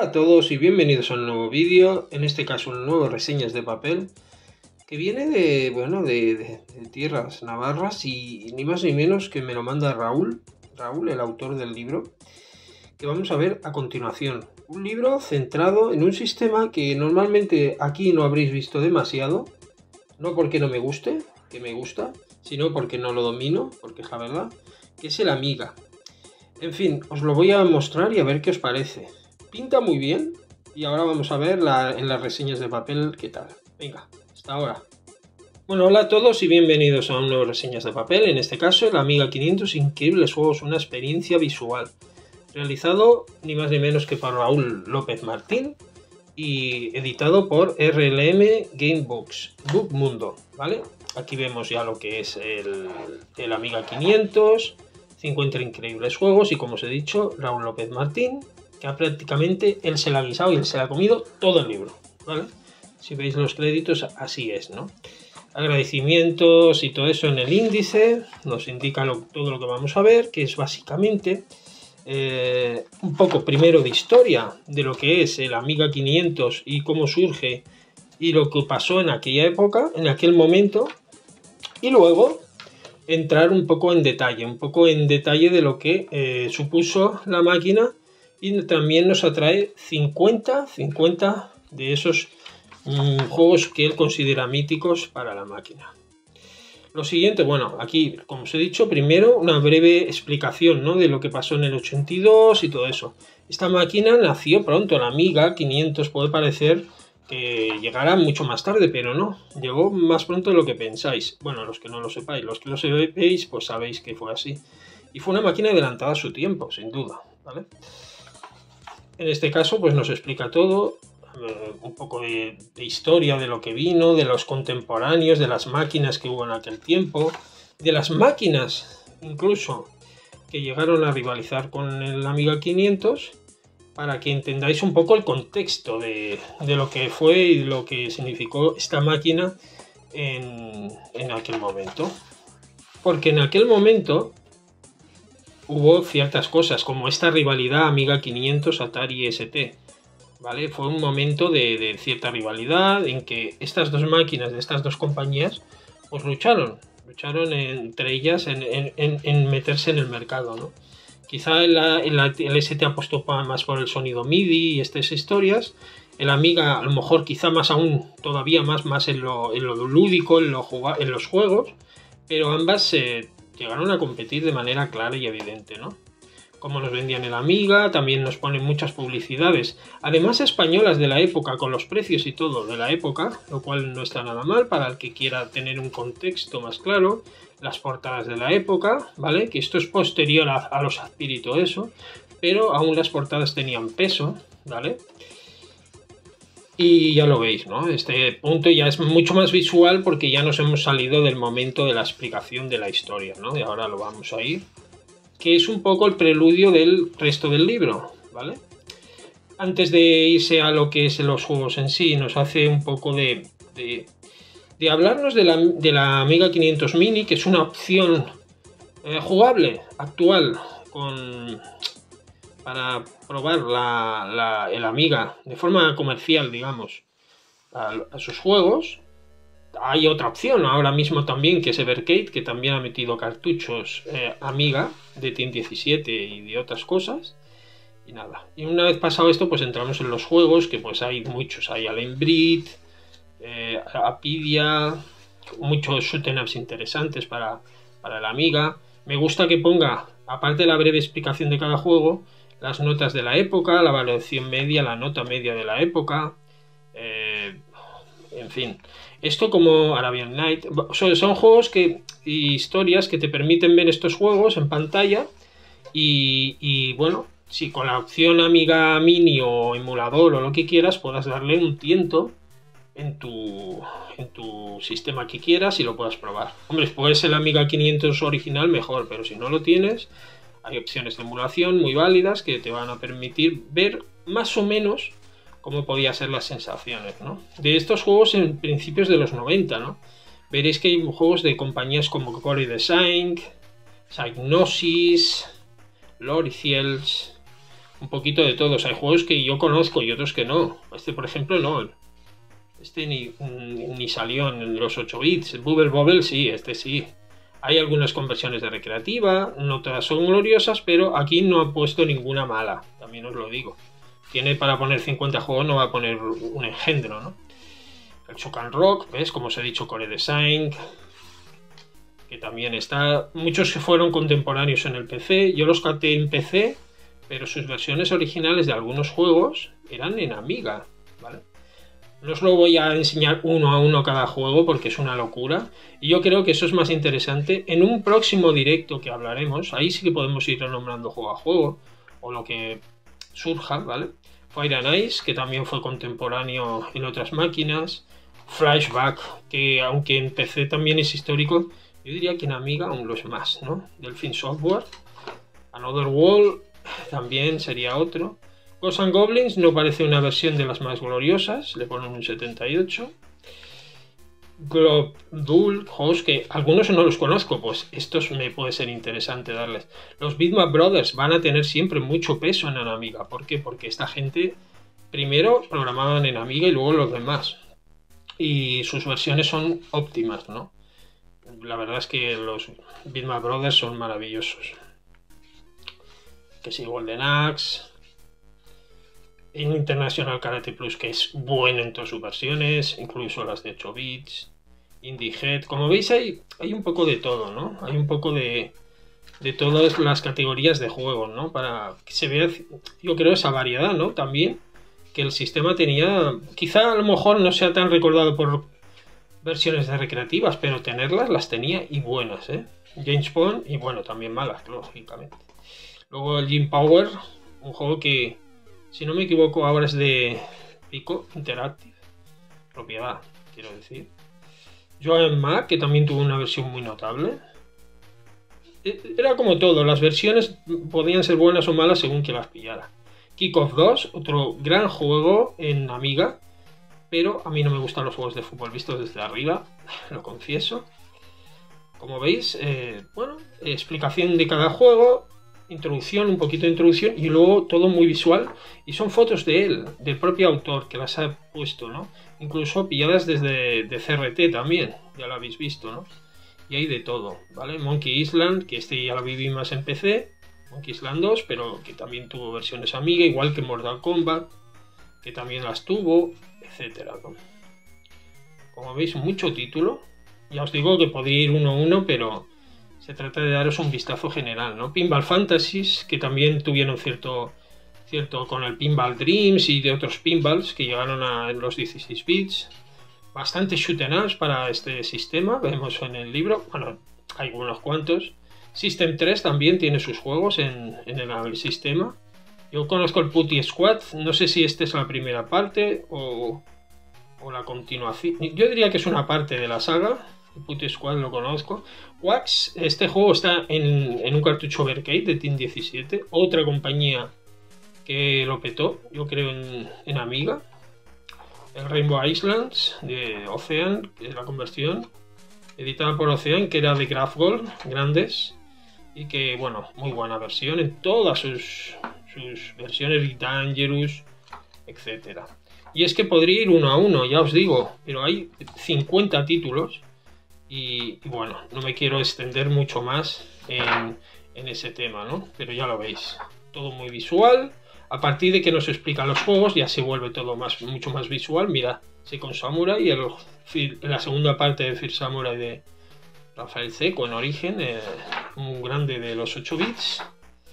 a todos y bienvenidos a un nuevo vídeo, en este caso un nuevo reseñas de papel, que viene de tierras navarras y ni más ni menos que me lo manda Raúl, el autor del libro, que vamos a ver a continuación. Un libro centrado en un sistema que normalmente aquí no habréis visto demasiado, no porque no me guste, que me gusta, sino porque no lo domino, porque es la verdad, que es el Amiga. En fin, os lo voy a mostrar y a ver qué os parece. Pinta muy bien y ahora vamos a ver en las reseñas de papel qué tal. Venga, hasta ahora. Bueno, hola a todos y bienvenidos a un nuevo reseñas de papel, en este caso el Amiga 500 Increíbles Juegos, una experiencia visual. Realizado ni más ni menos que por Raúl López Martín y editado por RLM Gamebooks, Book Mundo, ¿vale? Aquí vemos ya lo que es el Amiga 500, 50 increíbles juegos y como os he dicho, Raúl López Martín, que prácticamente él se la ha guisado y él se la ha comido todo el libro, ¿vale? Si veis los créditos, así es, ¿no? Agradecimientos y todo eso en el índice, nos indica todo lo que vamos a ver, que es básicamente un poco primero de historia de lo que es el Amiga 500 y cómo surge y lo que pasó en aquella época, en aquel momento, y luego entrar un poco en detalle de lo que supuso la máquina, y también nos atrae 50 de esos juegos que él considera míticos para la máquina. Lo siguiente, bueno, aquí, como os he dicho, primero una breve explicación, ¿no?, de lo que pasó en el 82 y todo eso. Esta máquina nació pronto, la Amiga 500 puede parecer que llegará mucho más tarde, pero no, llegó más pronto de lo que pensáis. Bueno, los que no lo sepáis, los que lo sepáis, pues sabéis que fue así. Y fue una máquina adelantada a su tiempo, sin duda, ¿vale? En este caso, pues nos explica todo, un poco de historia de lo que vino, de los contemporáneos, de las máquinas que hubo en aquel tiempo, de las máquinas incluso que llegaron a rivalizar con el Amiga 500, para que entendáis un poco el contexto de lo que fue y lo que significó esta máquina en aquel momento. Porque en aquel momento hubo ciertas cosas, como esta rivalidad Amiga 500 Atari ST, ¿vale? Fue un momento de cierta rivalidad en que estas dos máquinas de estas dos compañías pues lucharon entre ellas en meterse en el mercado, ¿no? Quizá el ST apostó más por el sonido MIDI y estas historias. El Amiga a lo mejor quizá más aún, todavía más en lo lúdico, en los juegos, pero ambas llegaron a competir de manera clara y evidente, ¿no? Como nos vendían el Amiga, también nos ponen muchas publicidades, además españolas de la época, con los precios y todo de la época, lo cual no está nada mal para el que quiera tener un contexto más claro. Las portadas de la época, ¿vale? Que esto es posterior a los Aspir y todo eso, pero aún las portadas tenían peso, ¿vale? Y ya lo veis, ¿no? Este punto ya es mucho más visual porque ya nos hemos salido del momento de la explicación de la historia, ¿no? Y ahora lo vamos a ir, que es un poco el preludio del resto del libro, ¿vale? Antes de irse a lo que es los juegos en sí, nos hace un poco de hablarnos de la Amiga 500 Mini, que es una opción jugable, actual, para probar el Amiga de forma comercial, digamos, a sus juegos. Hay otra opción ahora mismo también, que es Evercade, que también ha metido cartuchos Amiga de Team 17 y de otras cosas. Y nada, y una vez pasado esto, pues entramos en los juegos, que pues hay muchos, hay Allen Breed, Apidia, muchos shoot'em ups interesantes para el Amiga. Me gusta que ponga, aparte de la breve explicación de cada juego, las notas de la época, la valoración media, la nota media de la época, en fin. Esto como Arabian Night, son juegos y historias que te permiten ver estos juegos en pantalla y bueno, si con la opción Amiga Mini o emulador o lo que quieras, puedas darle un tiento en tu sistema que quieras y lo puedas probar. Hombre, si puedes el Amiga 500 original, mejor, pero si no lo tienes, hay opciones de emulación muy válidas que te van a permitir ver más o menos cómo podían ser las sensaciones, ¿no? De estos juegos en principios de los 90, ¿no? Veréis que hay juegos de compañías como Core Design, Psygnosis, Loriciels, un poquito de todos. Hay juegos que yo conozco y otros que no. Este, por ejemplo, no. Este ni salió en los 8 bits. Bubble Bobble sí, este sí. Hay algunas conversiones de recreativa, no todas son gloriosas, pero aquí no ha puesto ninguna mala, también os lo digo. Tiene para poner 50 juegos, no va a poner un engendro, ¿no? El Shock and Rock, ¿ves? Como os he dicho, Core Design, que también está. Muchos que fueron contemporáneos en el PC, yo los capté en PC, pero sus versiones originales de algunos juegos eran en Amiga, ¿vale? No os lo voy a enseñar uno a uno cada juego porque es una locura. Y yo creo que eso es más interesante. En un próximo directo que hablaremos, ahí sí que podemos ir nombrando juego a juego, o lo que surja, ¿vale? Fire and Ice, que también fue contemporáneo en otras máquinas. Flashback, que aunque en PC también es histórico, yo diría que en Amiga aún lo es más, ¿no? Delphin Software. Another World también sería otro. Ghosts and Goblins no parece una versión de las más gloriosas, le ponen un 78. Globe Duel, juegos que algunos no los conozco, pues estos me puede ser interesante darles. Los Bitmap Brothers van a tener siempre mucho peso en Amiga. ¿Por qué? Porque esta gente primero programaban en Amiga y luego los demás. Y sus versiones son óptimas, ¿no? La verdad es que los Bitmap Brothers son maravillosos. Que sí, Golden Axe. En International Karate Plus, que es bueno en todas sus versiones, incluso las de 8 bits, Indie Head. Como veis, hay un poco de todo, ¿no? Hay un poco de todas las categorías de juegos, ¿no? Para que se vea, yo creo, esa variedad, ¿no? También que el sistema tenía, quizá a lo mejor no sea tan recordado por versiones de recreativas, pero tenerlas las tenía y buenas, ¿eh? James Bond y bueno, también malas, lógicamente. Luego el Jim Power, un juego que, si no me equivoco, ahora es de Pico Interactive, propiedad, quiero decir. Joan Mac, que también tuvo una versión muy notable. Era como todo, las versiones podían ser buenas o malas según que las pillara. Kickoff 2, otro gran juego en Amiga, pero a mí no me gustan los juegos de fútbol vistos desde arriba, lo confieso. Como veis, bueno, explicación de cada juego, introducción, un poquito de introducción y luego todo muy visual. Y son fotos de él, del propio autor que las ha puesto, ¿no? Incluso pilladas desde de CRT también, ya lo habéis visto, ¿no? Y hay de todo, ¿vale? Monkey Island, que este ya lo viví más en PC, Monkey Island 2, pero que también tuvo versiones Amiga, igual que Mortal Kombat, que también las tuvo, etcétera, ¿no? Como veis, mucho título. Ya os digo que podría ir uno a uno, pero se trata de daros un vistazo general, ¿no? Pinball Fantasies, que también tuvieron cierto con el Pinball Dreams y de otros pinballs que llegaron a los 16 bits. Bastante shoot 'em ups para este sistema, vemos en el libro, bueno, hay unos cuantos. System 3 también tiene sus juegos en el sistema. Yo conozco el Putty Squad, no sé si esta es la primera parte o la continuación. Yo diría que es una parte de la saga. El Putty Squad lo conozco. Wax, este juego está en un cartucho Arcade de Team 17, otra compañía que lo petó, yo creo en Amiga. El Rainbow Islands de Ocean, que es la conversión, editada por Ocean, que era de Graph Gold, grandes, y que, bueno, muy buena versión en todas sus versiones, Dangerous, etcétera. Y es que podría ir uno a uno, ya os digo, pero hay 50 títulos y bueno, no me quiero extender mucho más en ese tema, ¿no? Pero ya lo veis, todo muy visual. A partir de que nos explican los juegos ya se vuelve todo mucho más visual. Mira, Second Samurai y la segunda parte de First Samurai de Rafael Ceco en Origen, un grande de los 8 bits.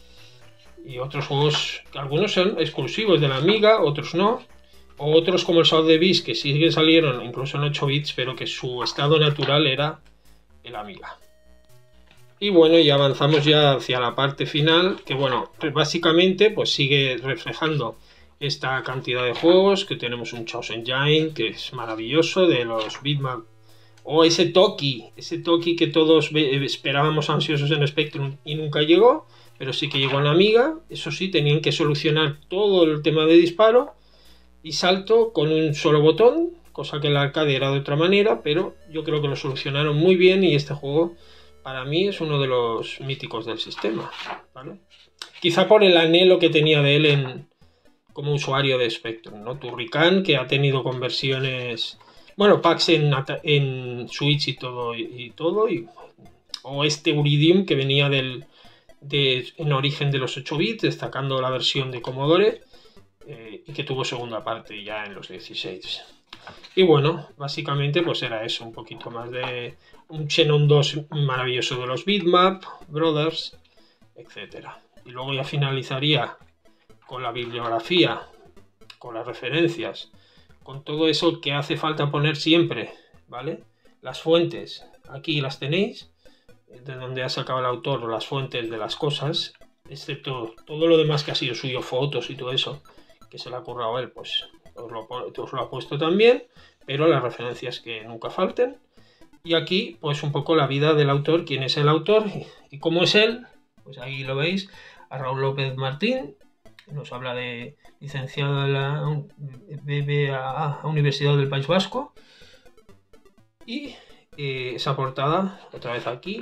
Y otros juegos, algunos son exclusivos de la Amiga, otros no. O otros como el South the Beast, que sí que salieron incluso en 8 bits, pero que su estado natural era el Amiga. Y bueno, ya avanzamos ya hacia la parte final, que bueno, básicamente pues sigue reflejando esta cantidad de juegos, que tenemos un Chaos Engine, que es maravilloso, de los Bitmap, o ese Toki que todos esperábamos ansiosos en Spectrum y nunca llegó, pero sí que llegó en Amiga. Eso sí, tenían que solucionar todo el tema de disparo y salto con un solo botón, cosa que en la arcade era de otra manera, pero yo creo que lo solucionaron muy bien y este juego para mí es uno de los míticos del sistema, ¿vale? Quizá por el anhelo que tenía de él como usuario de Spectrum, ¿no? Turrican, que ha tenido conversiones, bueno, packs en Switch y todo, o este Uridium que venía en origen de los 8 bits, destacando la versión de Commodore, y que tuvo segunda parte ya en los 16. Y bueno, básicamente pues era eso, un poquito más de un Xenon 2 maravilloso de los Bitmap Brothers, etc. Y luego ya finalizaría con la bibliografía, con las referencias, con todo eso que hace falta poner siempre, ¿vale? Las fuentes, aquí las tenéis, de donde ha sacado el autor las fuentes de las cosas, excepto todo lo demás que ha sido suyo, fotos y todo eso, que se le ha currado a él, pues os lo ha puesto también, pero las referencias que nunca falten. Y aquí, pues un poco la vida del autor, quién es el autor y cómo es él, pues ahí lo veis, a Raúl López Martín, nos habla de licenciado de la BBA, Universidad del País Vasco, y esa portada, otra vez aquí,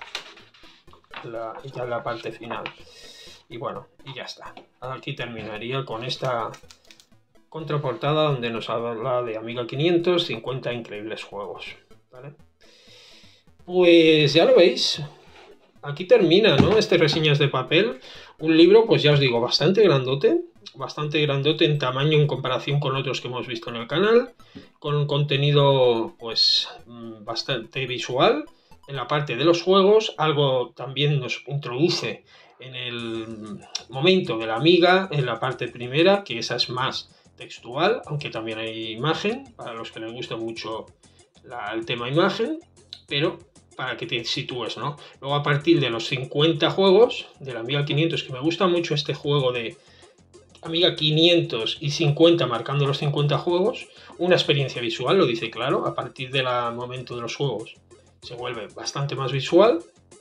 ya la parte final. Y bueno, y ya está. Aquí terminaría con esta contraportada donde nos habla de Amiga 500, 50 increíbles juegos, ¿vale? Pues ya lo veis, aquí termina, ¿no? Este Reseñas de Papel, un libro, pues ya os digo, bastante grandote en tamaño en comparación con otros que hemos visto en el canal, con un contenido pues bastante visual en la parte de los juegos, algo también nos introduce en el momento de la Amiga, en la parte primera, que esa es más textual, aunque también hay imagen, para los que les gusta mucho el tema imagen, pero para que te sitúes, ¿no? Luego a partir de los 50 juegos de la Amiga 500, que me gusta mucho este juego de Amiga 500 y 50 marcando los 50 juegos, una experiencia visual, lo dice claro, a partir del momento de los juegos se vuelve bastante más visual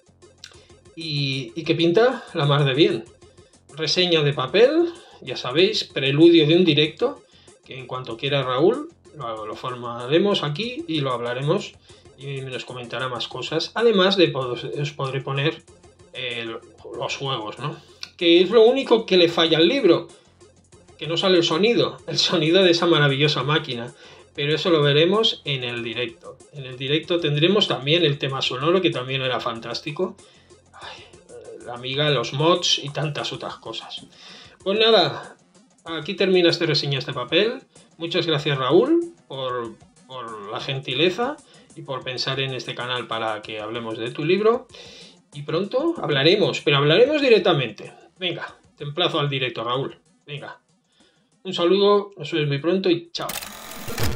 y que pinta la mar de bien. Reseña de papel, ya sabéis, preludio de un directo, que en cuanto quiera Raúl lo formaremos aquí y lo hablaremos y nos comentará más cosas, además de os podré poner los juegos, ¿no? Que es lo único que le falla al libro, que no sale el sonido de esa maravillosa máquina, pero eso lo veremos en el directo. En el directo tendremos también el tema sonoro, que también era fantástico. Ay, la Amiga, los mods y tantas otras cosas. Pues nada, aquí termina este Reseñas de Papel. Muchas gracias, Raúl, por la gentileza y por pensar en este canal para que hablemos de tu libro. Y pronto hablaremos, pero hablaremos directamente. Venga, te emplazo al directo, Raúl. Venga, un saludo, nos vemos muy pronto y chao.